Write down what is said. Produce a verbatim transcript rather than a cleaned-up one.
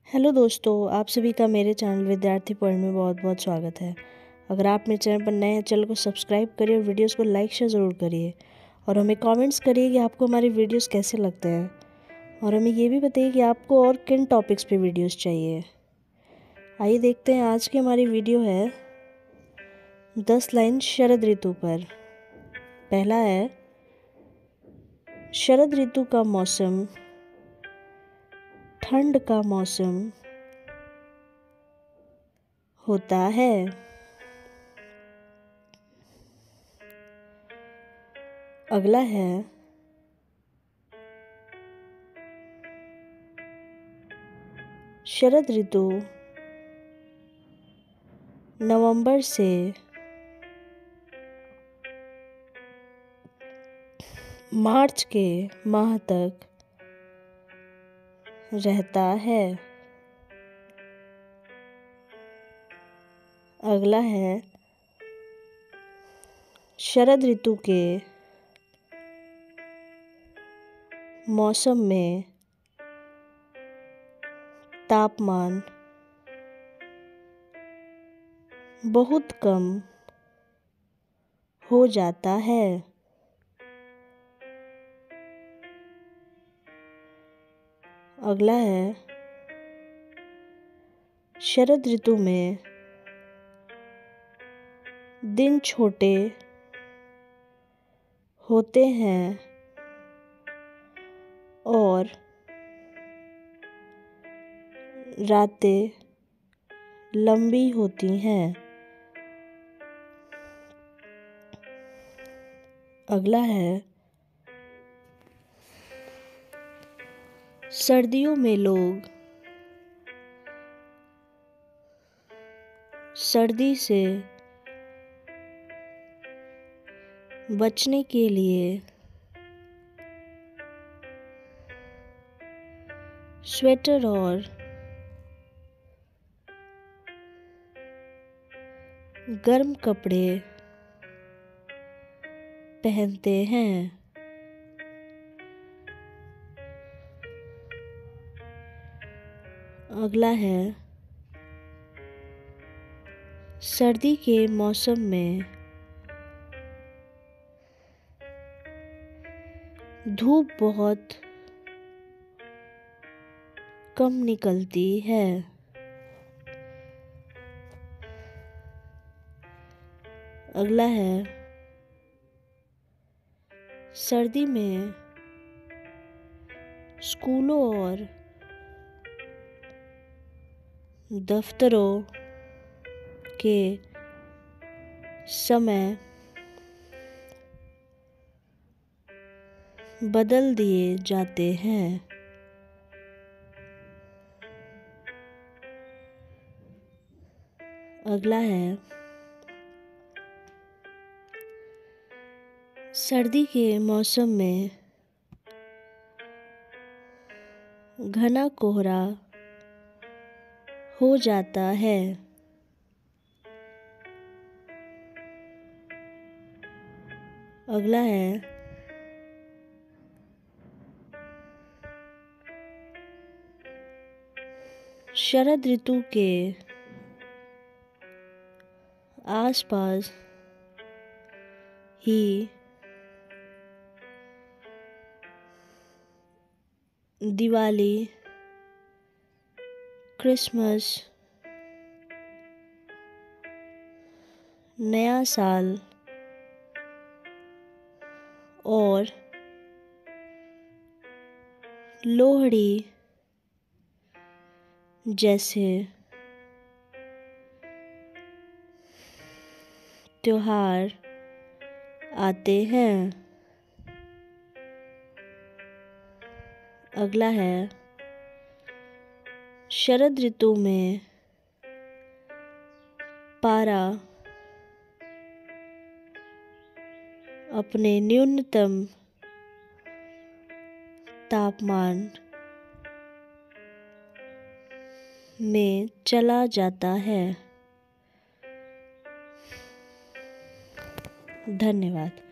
Hello दोस्तों, आप सभी का मेरे चैनल विद्यार्थी पॉइंट में बहुत बहुत स्वागत है। अगर आप मेरे चैनल पर नए हैं, चैनल को सब्सक्राइब करिए और वीडियोस को लाइक शेयर ज़रूर करिए। और हमें कमेंट्स करिए कि आपको हमारे वीडियोस कैसे लगते हैं, और हमें ये भी बताइए कि आपको और किन टॉपिक्स पे वीडियोस चाहिए। आइए देखते हैं, आज की हमारी वीडियो है दस लाइन शरद ऋतु पर। पहला है, शरद ऋतु का मौसम ठंड का मौसम होता है। अगला है, शरद ऋतु नवंबर से मार्च के माह तक रहता है। अगला है, शरद ऋतु के मौसम में तापमान बहुत कम हो जाता है। अगला है, शरद ऋतु में दिन छोटे होते हैं और रातें लंबी होती हैं। अगला है, सर्दियों में लोग सर्दी से बचने के लिए स्वेटर और गर्म कपड़े पहनते हैं। अगला है, सर्दी के मौसम में धूप बहुत कम निकलती है। अगला है, सर्दी में स्कूलों और दफ्तरों के समय बदल दिए जाते हैं। अगला है, सर्दी के मौसम में घना कोहरा हो जाता है। अगला है, शरद ऋतु के आसपास ही दिवाली, क्रिसमस, नया साल और लोहड़ी जैसे त्योहार आते हैं। अगला है, शरद ऋतु में पारा अपने न्यूनतम तापमान में चला जाता है। धन्यवाद।